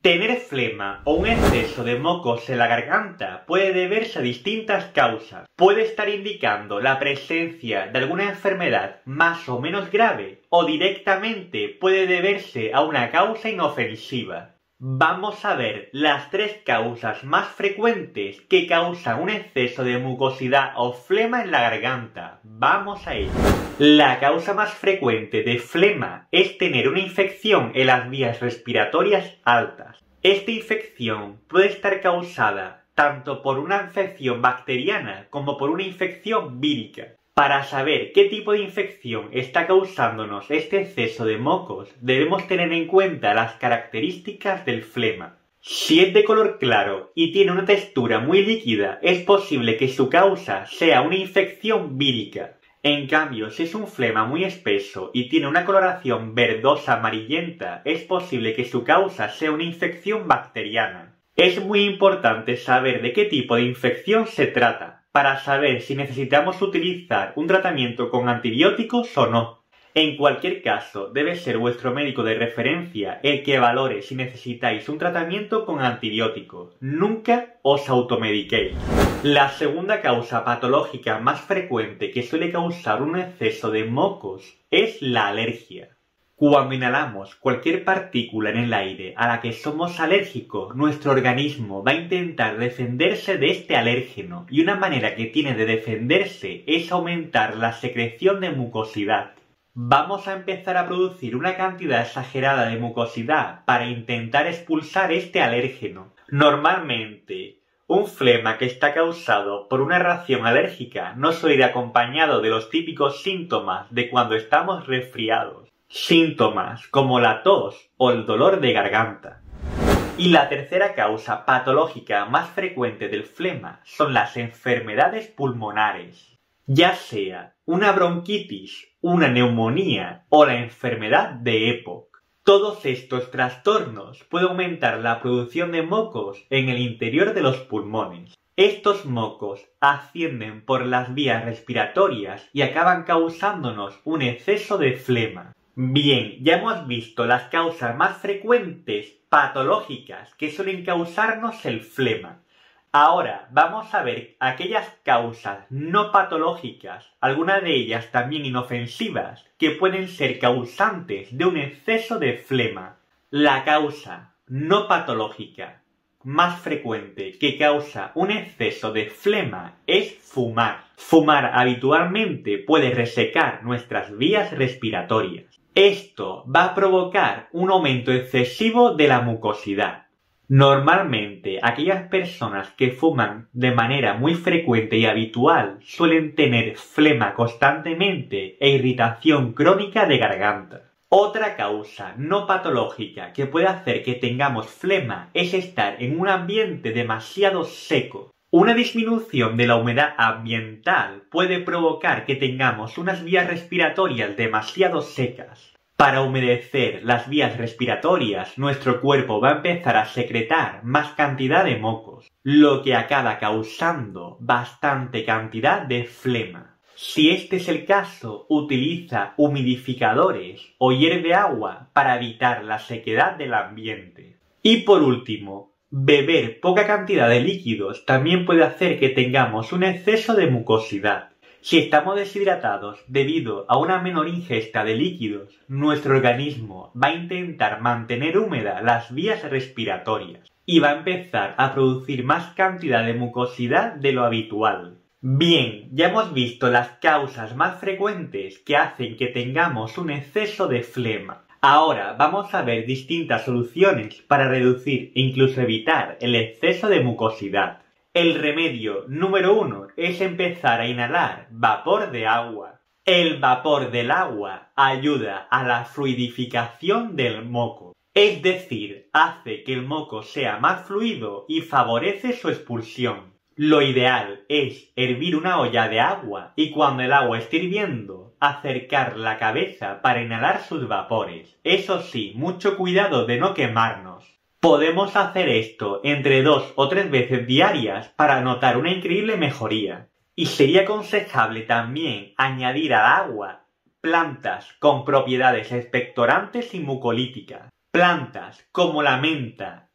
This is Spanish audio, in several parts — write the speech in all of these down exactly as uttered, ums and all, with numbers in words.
Tener flema o un exceso de mocos en la garganta puede deberse a distintas causas. Puede estar indicando la presencia de alguna enfermedad más o menos grave o directamente puede deberse a una causa inofensiva. Vamos a ver las tres causas más frecuentes que causan un exceso de mucosidad o flema en la garganta. Vamos a ello. La causa más frecuente de flema es tener una infección en las vías respiratorias altas. Esta infección puede estar causada tanto por una infección bacteriana como por una infección vírica. Para saber qué tipo de infección está causándonos este exceso de mocos, debemos tener en cuenta las características del flema. Si es de color claro y tiene una textura muy líquida, es posible que su causa sea una infección vírica. En cambio, si es un flema muy espeso y tiene una coloración verdosa amarillenta, es posible que su causa sea una infección bacteriana. Es muy importante saber de qué tipo de infección se trata, para saber si necesitamos utilizar un tratamiento con antibióticos o no. En cualquier caso, debe ser vuestro médico de referencia el que valore si necesitáis un tratamiento con antibióticos. Nunca os automediquéis. La segunda causa patológica más frecuente que suele causar un exceso de mocos es la alergia. Cuando inhalamos cualquier partícula en el aire a la que somos alérgicos, nuestro organismo va a intentar defenderse de este alérgeno y una manera que tiene de defenderse es aumentar la secreción de mucosidad. Vamos a empezar a producir una cantidad exagerada de mucosidad para intentar expulsar este alérgeno. Normalmente, un flema que está causado por una reacción alérgica no suele ir acompañado de los típicos síntomas de cuando estamos resfriados. Síntomas como la tos o el dolor de garganta. Y la tercera causa patológica más frecuente del flema son las enfermedades pulmonares, ya sea una bronquitis, una neumonía o la enfermedad de EPOC. Todos estos trastornos pueden aumentar la producción de mocos en el interior de los pulmones. Estos mocos ascienden por las vías respiratorias y acaban causándonos un exceso de flema. Bien, ya hemos visto las causas más frecuentes patológicas que suelen causarnos el flema. Ahora vamos a ver aquellas causas no patológicas, algunas de ellas también inofensivas, que pueden ser causantes de un exceso de flema. La causa no patológica más frecuente que causa un exceso de flema es fumar. Fumar habitualmente puede resecar nuestras vías respiratorias. Esto va a provocar un aumento excesivo de la mucosidad. Normalmente, aquellas personas que fuman de manera muy frecuente y habitual suelen tener flema constantemente e irritación crónica de garganta. Otra causa no patológica que puede hacer que tengamos flema es estar en un ambiente demasiado seco. Una disminución de la humedad ambiental puede provocar que tengamos unas vías respiratorias demasiado secas. Para humedecer las vías respiratorias, nuestro cuerpo va a empezar a secretar más cantidad de mocos, lo que acaba causando bastante cantidad de flema. Si este es el caso, utiliza humidificadores o hierve agua para evitar la sequedad del ambiente. Y por último, beber poca cantidad de líquidos también puede hacer que tengamos un exceso de mucosidad. Si estamos deshidratados debido a una menor ingesta de líquidos, nuestro organismo va a intentar mantener húmedas las vías respiratorias y va a empezar a producir más cantidad de mucosidad de lo habitual. Bien, ya hemos visto las causas más frecuentes que hacen que tengamos un exceso de flema. Ahora vamos a ver distintas soluciones para reducir e incluso evitar el exceso de mucosidad. El remedio número uno es empezar a inhalar vapor de agua. El vapor del agua ayuda a la fluidificación del moco, es decir, hace que el moco sea más fluido y favorece su expulsión. Lo ideal es hervir una olla de agua y cuando el agua esté hirviendo, acercar la cabeza para inhalar sus vapores. Eso sí, mucho cuidado de no quemarnos. Podemos hacer esto entre dos o tres veces diarias para notar una increíble mejoría. Y sería aconsejable también añadir al agua plantas con propiedades expectorantes y mucolíticas. Plantas como la menta,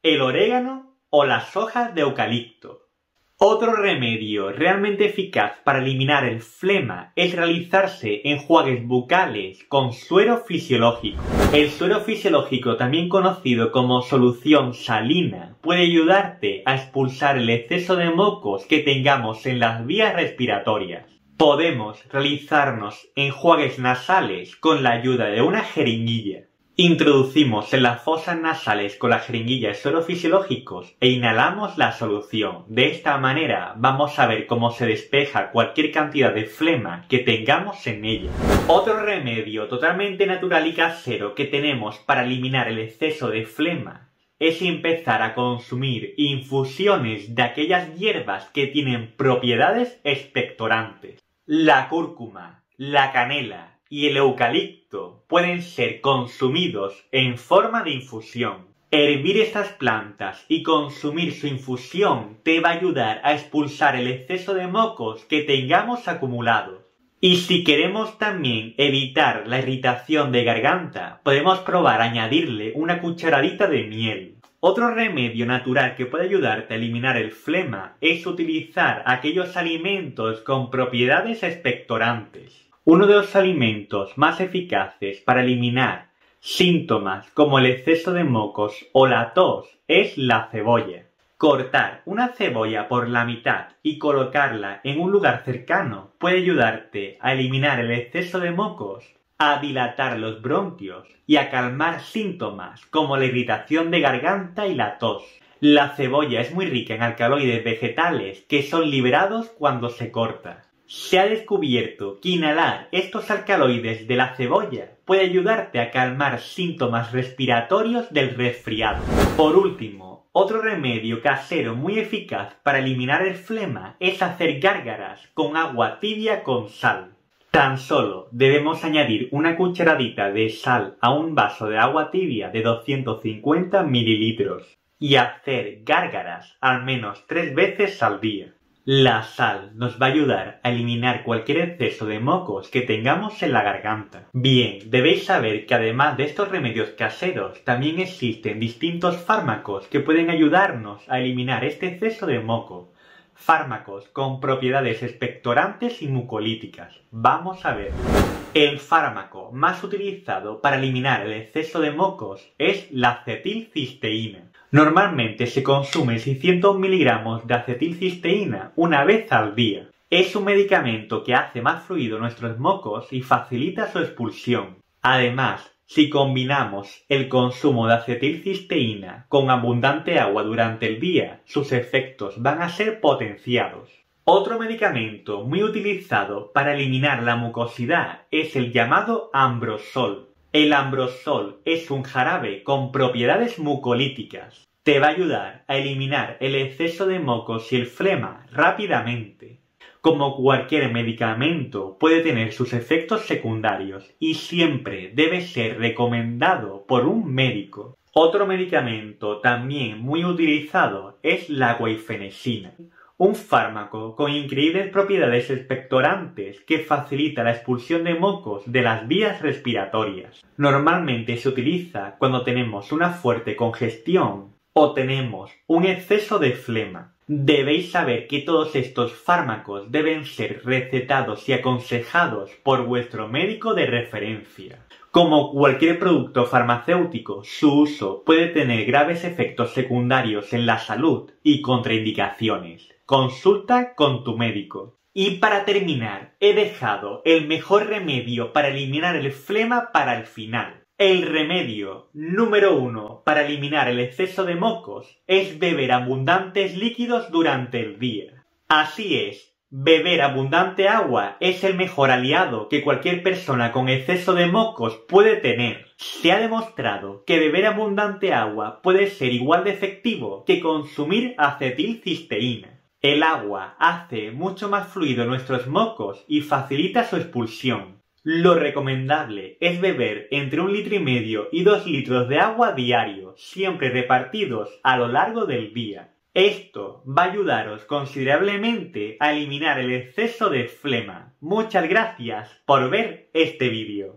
el orégano o las hojas de eucalipto. Otro remedio realmente eficaz para eliminar el flema es realizarse enjuagues bucales con suero fisiológico. El suero fisiológico, también conocido como solución salina, puede ayudarte a expulsar el exceso de mocos que tengamos en las vías respiratorias. Podemos realizarnos enjuagues nasales con la ayuda de una jeringuilla. Introducimos en las fosas nasales con la jeringuilla sueros fisiológicos e inhalamos la solución. De esta manera vamos a ver cómo se despeja cualquier cantidad de flema que tengamos en ella. Otro remedio totalmente natural y casero que tenemos para eliminar el exceso de flema es empezar a consumir infusiones de aquellas hierbas que tienen propiedades expectorantes. La cúrcuma, la canela y el eucalipto pueden ser consumidos en forma de infusión. Hervir estas plantas y consumir su infusión te va a ayudar a expulsar el exceso de mocos que tengamos acumulados. Y si queremos también evitar la irritación de garganta, podemos probar añadirle una cucharadita de miel. Otro remedio natural que puede ayudarte a eliminar el flema es utilizar aquellos alimentos con propiedades expectorantes. Uno de los alimentos más eficaces para eliminar síntomas como el exceso de mocos o la tos es la cebolla. Cortar una cebolla por la mitad y colocarla en un lugar cercano puede ayudarte a eliminar el exceso de mocos, a dilatar los bronquios y a calmar síntomas como la irritación de garganta y la tos. La cebolla es muy rica en alcaloides vegetales que son liberados cuando se corta. Se ha descubierto que inhalar estos alcaloides de la cebolla puede ayudarte a calmar síntomas respiratorios del resfriado. Por último, otro remedio casero muy eficaz para eliminar el flema es hacer gárgaras con agua tibia con sal. Tan solo debemos añadir una cucharadita de sal a un vaso de agua tibia de doscientos cincuenta mililitros y hacer gárgaras al menos tres veces al día. La sal nos va a ayudar a eliminar cualquier exceso de mocos que tengamos en la garganta. Bien, debéis saber que además de estos remedios caseros, también existen distintos fármacos que pueden ayudarnos a eliminar este exceso de moco. Fármacos con propiedades expectorantes y mucolíticas. Vamos a ver. El fármaco más utilizado para eliminar el exceso de mocos es la acetilcisteína. Normalmente se consume seiscientos miligramos de acetilcisteína una vez al día. Es un medicamento que hace más fluido nuestros mocos y facilita su expulsión. Además, si combinamos el consumo de acetilcisteína con abundante agua durante el día, sus efectos van a ser potenciados. Otro medicamento muy utilizado para eliminar la mucosidad es el llamado Ambrosol. El Ambrosol es un jarabe con propiedades mucolíticas. Te va a ayudar a eliminar el exceso de mocos y el flema rápidamente. Como cualquier medicamento, puede tener sus efectos secundarios y siempre debe ser recomendado por un médico. Otro medicamento también muy utilizado es la guaifenesina, un fármaco con increíbles propiedades expectorantes que facilita la expulsión de mocos de las vías respiratorias. Normalmente se utiliza cuando tenemos una fuerte congestión o tenemos un exceso de flema. Debéis saber que todos estos fármacos deben ser recetados y aconsejados por vuestro médico de referencia. Como cualquier producto farmacéutico, su uso puede tener graves efectos secundarios en la salud y contraindicaciones. Consulta con tu médico. Y para terminar, he dejado el mejor remedio para eliminar el flema para el final. El remedio número uno para eliminar el exceso de mocos es beber abundantes líquidos durante el día. Así es, beber abundante agua es el mejor aliado que cualquier persona con exceso de mocos puede tener. Se ha demostrado que beber abundante agua puede ser igual de efectivo que consumir acetilcisteína. El agua hace mucho más fluido nuestros mocos y facilita su expulsión. Lo recomendable es beber entre un litro y medio y dos litros de agua diario, siempre repartidos a lo largo del día. Esto va a ayudaros considerablemente a eliminar el exceso de flema. Muchas gracias por ver este vídeo.